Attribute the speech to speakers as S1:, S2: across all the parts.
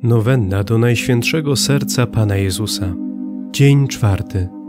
S1: Nowenna do Najświętszego Serca Pana Jezusa. Dzień 4.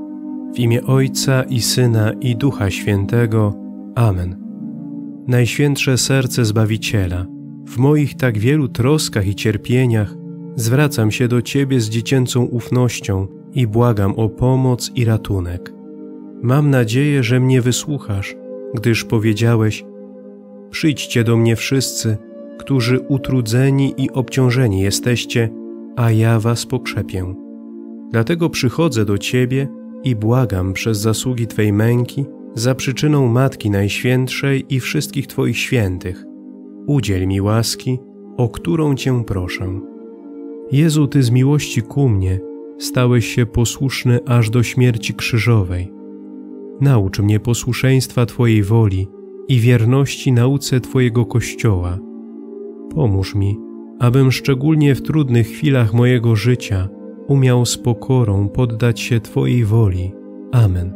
S1: W imię Ojca i Syna i Ducha Świętego. Amen. Najświętsze Serce Zbawiciela, w moich tak wielu troskach i cierpieniach zwracam się do Ciebie z dziecięcą ufnością i błagam o pomoc i ratunek. Mam nadzieję, że mnie wysłuchasz, gdyż powiedziałeś: przyjdźcie do mnie wszyscy, którzy utrudzeni i obciążeni jesteście, a ja was pokrzepię. Dlatego przychodzę do Ciebie i błagam przez zasługi Twej męki, za przyczyną Matki Najświętszej i wszystkich Twoich świętych. Udziel mi łaski, o którą Cię proszę. Jezu, Ty z miłości ku mnie stałeś się posłuszny aż do śmierci krzyżowej. Naucz mnie posłuszeństwa Twojej woli i wierności nauce Twojego Kościoła. Pomóż mi, abym szczególnie w trudnych chwilach mojego życia umiał z pokorą poddać się Twojej woli. Amen.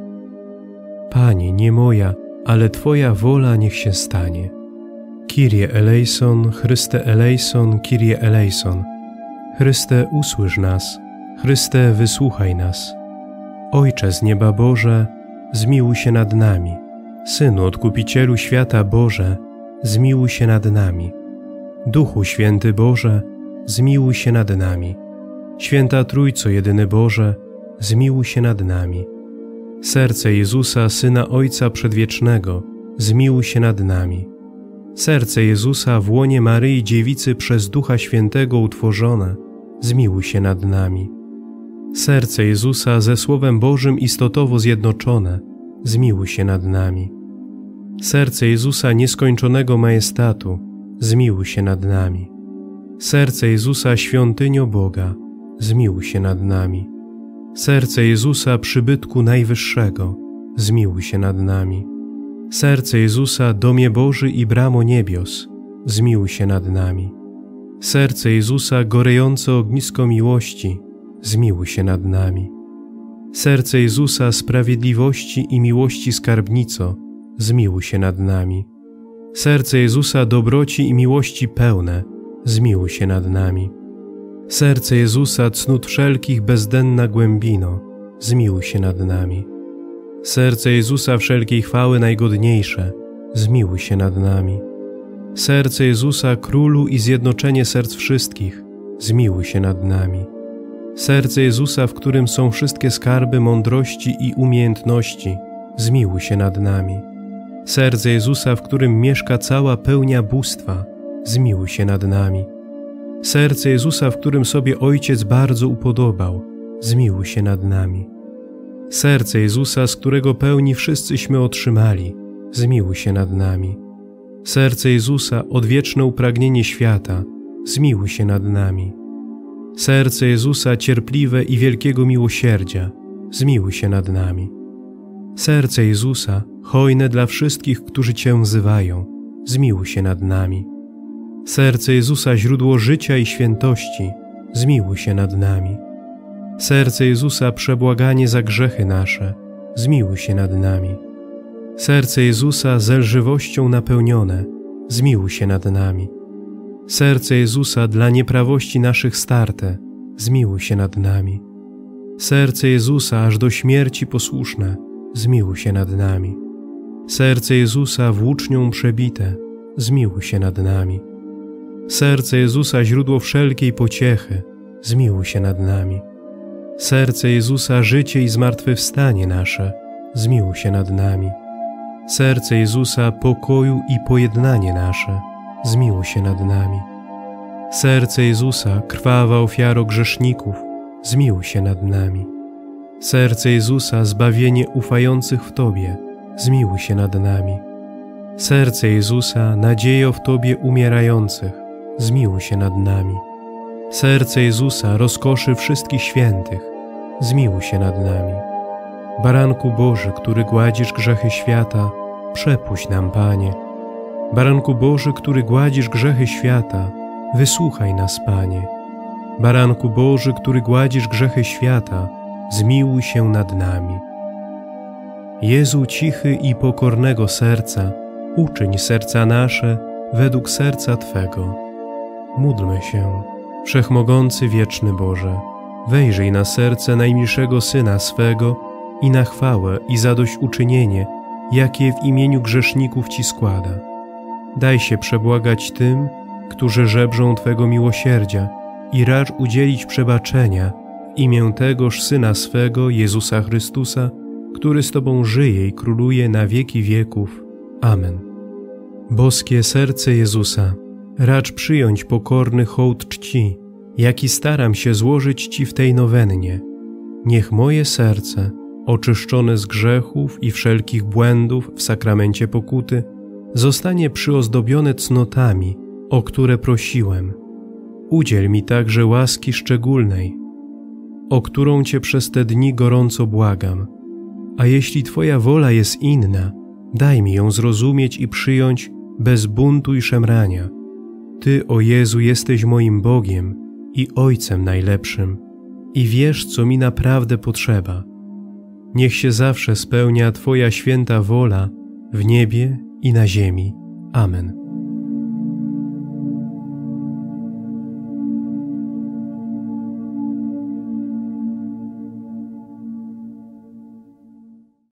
S1: Panie, nie moja, ale Twoja wola niech się stanie. Kyrie eleison, Chryste eleison, Kyrie eleison. Chryste, usłysz nas. Chryste, wysłuchaj nas. Ojcze z nieba Boże, zmiłuj się nad nami. Synu Odkupicielu świata Boże, zmiłuj się nad nami. Duchu Święty Boże, zmiłuj się nad nami. Święta Trójco Jedyny Boże, zmiłuj się nad nami. Serce Jezusa, Syna Ojca Przedwiecznego, zmiłuj się nad nami. Serce Jezusa w łonie Maryi Dziewicy przez Ducha Świętego utworzone, zmiłuj się nad nami. Serce Jezusa ze Słowem Bożym istotowo zjednoczone, zmiłuj się nad nami. Serce Jezusa nieskończonego majestatu, zmiłuj się nad nami. Serce Jezusa świątynio Boga, zmiłuj się nad nami. Serce Jezusa przybytku Najwyższego, zmiłuj się nad nami. Serce Jezusa domie Boży i bramo niebios, zmiłuj się nad nami. Serce Jezusa gorejące ognisko miłości, zmiłuj się nad nami. Serce Jezusa sprawiedliwości i miłości skarbnico, zmiłuj się nad nami. Serce Jezusa dobroci i miłości pełne, zmiłuj się nad nami. Serce Jezusa cnót wszelkich bezdenna głębino, zmiłuj się nad nami. Serce Jezusa wszelkiej chwały najgodniejsze, zmiłuj się nad nami. Serce Jezusa Królu i zjednoczenie serc wszystkich, zmiłuj się nad nami. Serce Jezusa, w którym są wszystkie skarby mądrości i umiejętności, zmiłuj się nad nami. Serce Jezusa, w którym mieszka cała pełnia bóstwa, zmiłuj się nad nami. Serce Jezusa, w którym sobie Ojciec bardzo upodobał, zmiłuj się nad nami. Serce Jezusa, z którego pełni wszyscyśmy otrzymali, zmiłuj się nad nami. Serce Jezusa, odwieczne upragnienie świata, zmiłuj się nad nami. Serce Jezusa, cierpliwe i wielkiego miłosierdzia, zmiłuj się nad nami. Serce Jezusa, hojne dla wszystkich, którzy Cię wzywają, zmiłuj się nad nami. Serce Jezusa, źródło życia i świętości, zmiłuj się nad nami. Serce Jezusa, przebłaganie za grzechy nasze, zmiłuj się nad nami. Serce Jezusa, zelżywością napełnione, zmiłuj się nad nami. Serce Jezusa, dla nieprawości naszych starte, zmiłuj się nad nami. Serce Jezusa, aż do śmierci posłuszne, zmiłuj się nad nami. Serce Jezusa, włócznią przebite, zmiłuj się nad nami. Serce Jezusa, źródło wszelkiej pociechy, zmiłuj się nad nami. Serce Jezusa, życie i zmartwychwstanie nasze, zmiłuj się nad nami. Serce Jezusa, pokoju i pojednanie nasze, zmiłuj się nad nami. Serce Jezusa, krwawa ofiaro grzeszników, zmiłuj się nad nami. Serce Jezusa, zbawienie ufających w Tobie, zmiłuj się nad nami. Serce Jezusa, nadziejo w Tobie umierających, zmiłuj się nad nami. Serce Jezusa, rozkoszy wszystkich świętych, zmiłuj się nad nami. Baranku Boży, który gładzisz grzechy świata, przepuść nam, Panie. Baranku Boży, który gładzisz grzechy świata, wysłuchaj nas, Panie. Baranku Boży, który gładzisz grzechy świata, zmiłuj się nad nami. Jezu cichy i pokornego serca, uczyń serca nasze według serca Twego. Módlmy się. Wszechmogący wieczny Boże, wejrzyj na serce najmilszego Syna swego i na chwałę i zadośćuczynienie, jakie w imieniu grzeszników Ci składa. Daj się przebłagać tym, którzy żebrzą Twego miłosierdzia i racz udzielić przebaczenia w imię tegoż Syna swego, Jezusa Chrystusa, który z Tobą żyje i króluje na wieki wieków. Amen. Boskie serce Jezusa, racz przyjąć pokorny hołd czci, jaki staram się złożyć Ci w tej nowennie. Niech moje serce, oczyszczone z grzechów i wszelkich błędów w sakramencie pokuty, zostanie przyozdobione cnotami, o które prosiłem. Udziel mi także łaski szczególnej, o którą Cię przez te dni gorąco błagam. A jeśli Twoja wola jest inna, daj mi ją zrozumieć i przyjąć bez buntu i szemrania. Ty, o Jezu, jesteś moim Bogiem i Ojcem najlepszym i wiesz, co mi naprawdę potrzeba. Niech się zawsze spełnia Twoja święta wola w niebie i na ziemi. Amen.